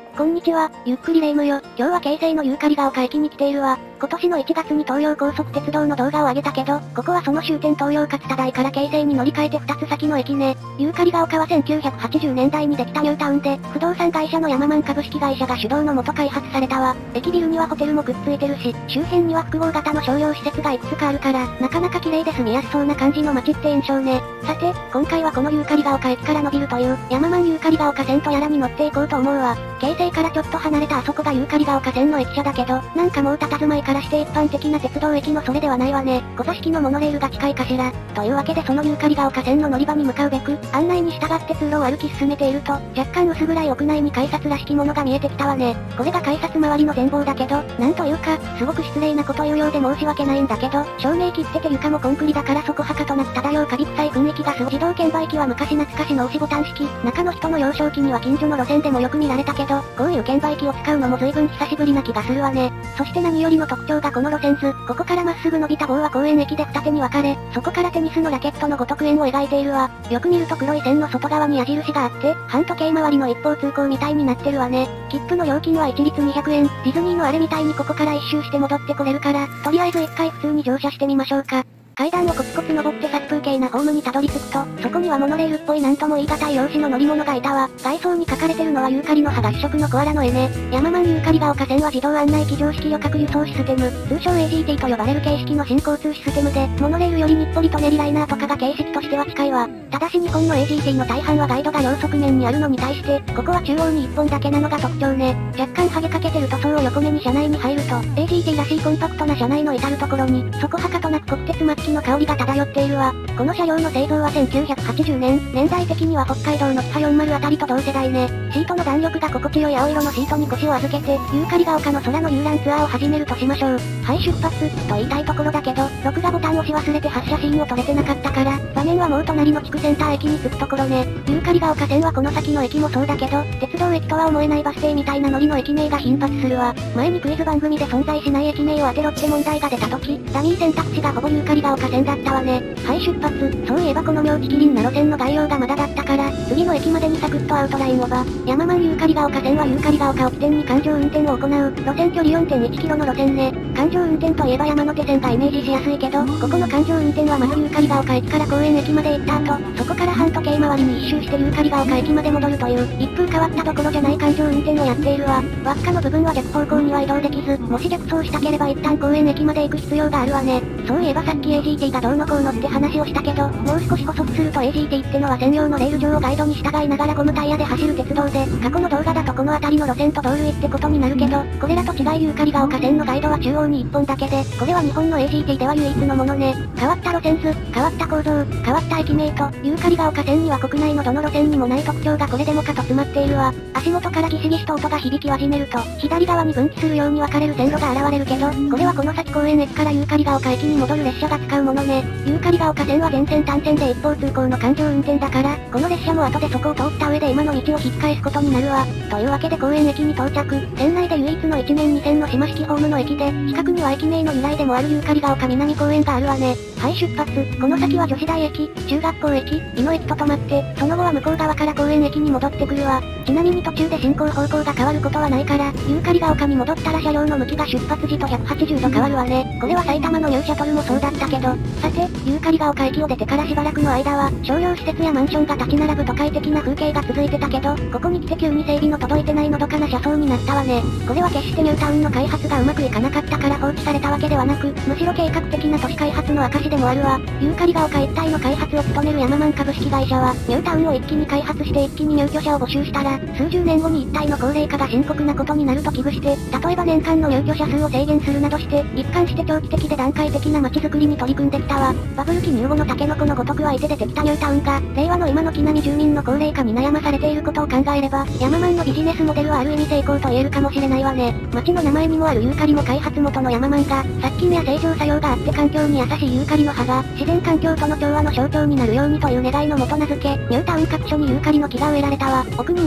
こんにちは、ゆっくりレ夢ムよ。今日は京成のユーカリが丘駅に来ているわ。今年の1月に東洋高速鉄道の動画を上げたけど、ここはその終点東洋勝田台から京成に乗り換えて2つ先の駅ね。ユーカリが丘は1980年代にできたニュータウンで、不動産会社のヤママン株式会社が主導のもと開発されたわ。駅ビルにはホテルもくっついてるし、周辺には複合型の商業施設がいくつかあるから、なかなか綺麗で住みやすそうな感じの街って印象ね。さて、今回はこのユーカリが丘駅から伸びるという、ヤママンユーカリが丘線とやらに乗っていこうと思うわ。京成からちょっと離れたあそこがユーカリが丘線の駅舎だけど、なんかもう佇まいからして一般的な鉄道駅のそれではないわね。5座式のモノレールが近いかしら。というわけでそのユーカリが丘線の乗り場に向かうべく、案内に従って通路を歩き進めていると、若干薄暗い屋内に改札らしきものが見えてきたわね。これが改札周りの全貌だけど、なんというか、すごく失礼なこと言うようで申し訳ないんだけど、照明切ってて床もコンクリだからそこはかとなく漂うカビ臭い雰囲気がすごい。自動券売機は昔懐かしの押しボタン式、中の人の幼少期には近所の路線でもよく見られたけど、こういう券売機を使うのも随分久しぶりな気がするわね。そして何よりの特徴がこの路線図、ここからまっすぐ伸びた棒は公園駅で二手に分かれ、そこからテニスのラケットのごとく円を描いているわ。よく見ると黒い線の外側に矢印があって、半時計回りの一方通行みたいになってるわね。切符の料金は一律200円、ディズニーのあれみたいにここから一周して戻ってこれるから、とりあえず一回普通に乗車してみましょうか。階段をコツコツ登って殺風景なホームにたどり着くと、そこにはモノレールっぽいなんとも言い難い容姿の乗り物がいたわ。外装に書かれてるのはユーカリの葉が主色のコアラの絵ね。ヤママンユーカリが丘線は自動案内機乗式旅客輸送システム、通称 AGT と呼ばれる形式の新交通システムで、モノレールより日暮里舎人ライナーとかが形式としては近いわ。ただし日本の AGT の大半はガイドが両側面にあるのに対して、ここは中央に1本だけなのが特徴ね。若干ハゲかけてる塗装を横目に車内に入ると、AGT らしいコンパクトな車内の至るところに、そこはかとなく国鉄末期の香りが漂っているわ。この車両の製造は1980年、年代的には北海道のキハ40あたりと同世代ね。シートの弾力が心地よい青色のシートに腰を預けて、ユーカリが丘の空の遊覧ツアーを始めるとしましょう。はい出発、と言いたいところだけど、録画ボタンを押し忘れて発車シーンを撮れてなかったから、場面はもう隣の地区センター駅に着くところね。ユーカリが丘線はこの先の駅もそうだけど、鉄道駅とは思えないバス停みたいな乗りの駅名が頻発するわ。前にクイズ番組で存在しない駅名を当てろって問題が出た時、ダミー選択肢がほぼユーカリが丘線だったわね。はい出発、そういえばこの妙ちきりんな路線の概要がまだだったから、次の駅までにサクッとアウトラインをば。ヤママンユーカリが丘線はユーカリが丘を起点に環状運転を行う、路線距離 4.1 キロの路線ね。環状運転といえば山手線がイメージしやすいけど、ここの環状運転はまずユーカリが丘駅から公園駅まで行った後、そこから半時計回りに一周してユーカリが丘駅まで戻るという、一風変わったところじゃない環状運転をやっているわ。輪っかの部分は逆方向には移動できず、もし逆走したければ一旦公園駅まで行く必要があるわね。そういえばさっき AGT がどうのこうのって話をしたけど、もう少し補足すると AGT ってのは専用のレール上をガイドに従いながらゴムタイヤで走る鉄道で、過去の動画だとこの辺りの路線と同類ってことになるけど、これらと違いユーカリが丘線のガイドは中央に1本だけで、これは日本の AGT では唯一のものね。変わった路線図、変わった構造、変わった駅名と、ユーカリが丘線には国内のどの路線にもない特徴がこれでもかと詰まっているわ。足元からギシギシと音が響き始めると、左側に分岐するように分かれる線路が現れるけど、これはこの先公園駅からユーカリが丘駅に戻る列車が使うものね。ユーカリが丘線は全線単線で一方通行の環状運転だから、この列車も後でそこを通った上で今の道を引き返すことになるわ。というわけで公園駅に到着、線内で唯一の1面2線の島式ホームの駅で、近くには駅名の由来でもあるユーカリが丘南公園があるわね。はい出発、この先は女子大駅、中学校駅、井野駅と止まって、その後は向こう側から公園駅に戻ってくるわ。ちなみに途中で進行方向が変わることはないから、ユーカリが丘に戻ったら車両の向きが出発時と180度変わるわね。これは埼玉のニューシャトルもそうだったけど、さて、ユーカリが丘駅を出てからしばらくの間は、商業施設やマンションが立ち並ぶ都会的な風景が続いてたけど、ここに来て急に整備の届いてないのどかな車窓になったわね。これは決してニュータウンの開発がうまくいかなかったから放置されたわけではなく、むしろ計画的な都市開発の証でもあるわ。ユーカリが丘一帯の開発を務めるヤママン株式会社は、ニュータウンを一気に開発して一気に入居者を募集したら、数十年後に一帯の高齢化が深刻なことになると危惧して、例えば年間の入居者数を制限するなどして、一貫して長期的で段階的な街づくりに取り組んできたわ。バブル期入後のタケノコのごとく相手でできたニュータウンが、令和の今の木並み住民の高齢化に悩まされていることを考えれば、ヤママンのビジネスモデルはある意味成功と言えるかもしれないわね。街の名前にもあるユーカリも開発元のヤママンが、殺菌や清浄作用があって環境に優しいユーカリの葉が、自然環境との調和の象徴になるようにという願いのもと名付け、ニュータウン各所にユーカリの木が植えられたわ。奥に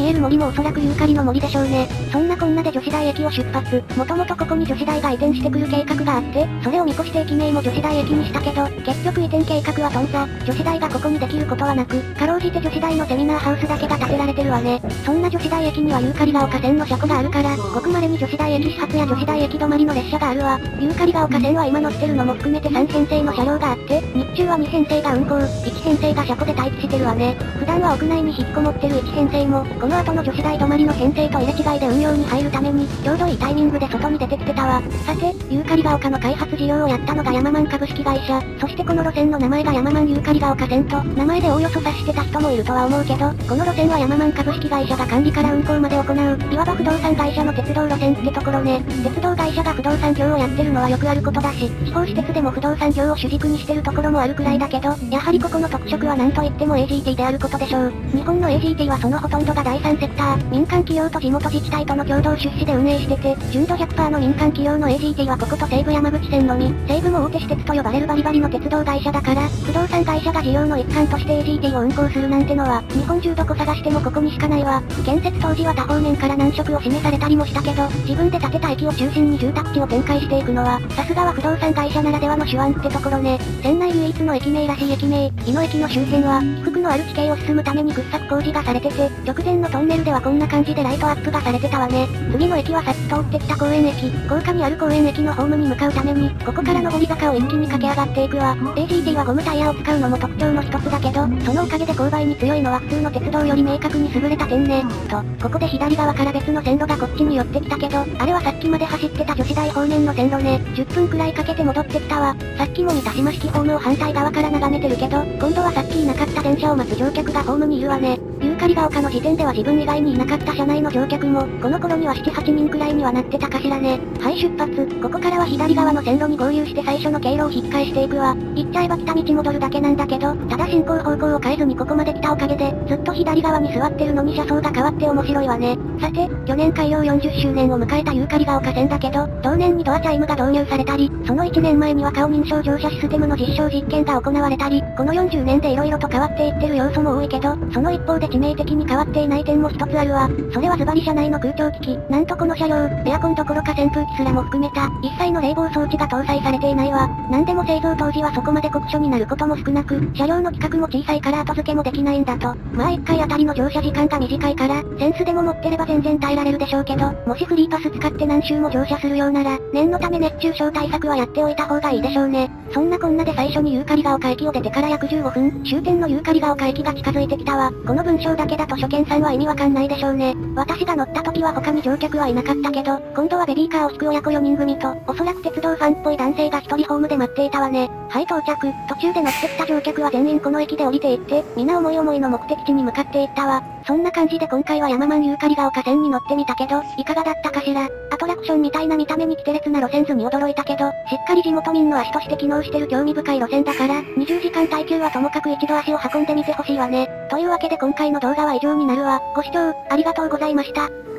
見える森もおそらくユーカリの森でしょうね。そんなこんなで女子大駅を出発。もともとここに女子大が移転してくる計画があって、それを見越して駅名も女子大駅にしたけど、結局移転計画は頓挫。女子大がここにできることはなく、かろうじて女子大のセミナーハウスだけが建てられてるわね。そんな女子大駅にはユーカリが丘線の車庫があるから、ごく稀に女子大駅始発や女子大駅止まりの列車があるわ。ユーカリが丘線は今乗ってるのも含めて3編成の車両があって、日中は2編成が運行、1編成が車庫で待機してるわね。普段は屋内に引きこもってる1編成も、この後の女子大止まりの編成と入れ違いで運用に入るために、ちょうどいいタイミングで外に出てきてたわ。さて、ユーカリが丘の開発事業をやったのがヤママン株式会社、そしてこの路線の名前がヤママンユーカリが丘線と、名前でおおよそ察してた人もいるとは思うけど、この路線はヤママン株式会社が管理から運行まで行う、いわば不動産会社の鉄道路線ってところね。鉄道会社が不動産業をやってるのはよくあることだし、地方私鉄でも不動産業を主軸にしてるところもあるくらいだけど、やはりここの特色は何と言っても AGT であることでしょう。日本の AGT はそのほとんどが第三セクター、民間企業と地元自治体との共同出資で運営してて、純度 100% の民間企業の AGT はここと西武山口線のみ、西武も大手私鉄と呼ばれるバリバリの鉄道会社だから、不動産会社が事業の一環として AGT を運行するなんてのは、日本中どこ探してもここにしかないわ。建設当時は多方面から難色を示されたりもしたけど、自分で建てた駅を中心に住宅地を展開していくのは、さすがは不動産会社ならではの手腕ってところね。県内唯一の駅名らしい駅名、日野駅の周辺は、起伏のある地形を進むために掘削工事がされてて、直前のトンネルではこんな感じでライトアップがされてたわね。次の駅はさっき通ってきた公園駅、高架にある公園駅のホームに向かうために、ここから上り坂を一気に駆け上がっていくわ。AGT はゴムタイヤを使うのも特徴の一つだけど、そのおかげで勾配に強いのは普通の鉄道より明確に優れた点ね。と、ここで左側から別の線路がこっちに寄ってきたけど、あれはさっきまで走ってた女子大方面の線路ね。10分くらいかけて戻ってきたわ。さっきも似た島式ホームを反対側から眺めてるけど、今度はさっきいなかった電車を待つ乗客がホームにいるわね。ユーカリが丘の時点では自分以外にいなかった車内の乗客も、この頃には7、8人くらいにはなってたかしらね。はい出発。ここからは左側の線路に合流して最初の経路を引っ返していくわ。言っちゃえば来た道戻るだけなんだけど、ただ進行方向を変えずにここまで来たおかげで、ずっと左側に座ってるのに車窓が変わって面白いわね。さて、去年開業40周年を迎えたユーカリが丘線だけど、同年にドアチャイムが導入されたり、その1年前には顔認証乗車システムの実証実験が行われたり、この40年で色々と変わっていってる要素も多いけど、その一方で致命的に変わっていない点も一つあるわ。それはズバリ車内の空調機器。なんとこの車両、エアコンどころか扇風機すらも含めた、一切の冷房装置が搭載されていないわ。なんでも製造当時はそこまで酷暑になることも少なく、車両の規格も小さいから後付けもできないんだと。まあ1回あたりの乗車時間が短いから、センスでも持ってれば全然耐えられるでしょうけど、もしフリーパス使って何周も乗車するようなら、念のため熱中症対策はやっておいた方がいいでしょうね。そんなこんなで最初にユーカリが丘駅を出てから約15分、終点のユーカリが丘駅が近づいてきたわ。この文章だけだと初見さんは意味わかんないでしょうね。私が乗った時は他に乗客はいなかったけど、今度はベビーカーを引く親子4人組と、おそらく鉄道ファンっぽい男性が一人ホームで待っていたわね。はい到着。途中で乗ってきた乗客は全員この駅で降りていって、皆思い思いの目的地に向かっていったわ。そんな感じで今回はヤママンユーカリが丘線に乗ってみたけど、いかがだったかしら。アトラクションみたいな見た目にキテレツな路線図に驚いたけど、しっかり地元民の足として機能してる興味深い路線だから、20時間耐久はともかく一度足を運んでみてほしいわね。というわけで今回の動画は以上になるわ。ご視聴、ありがとうございました。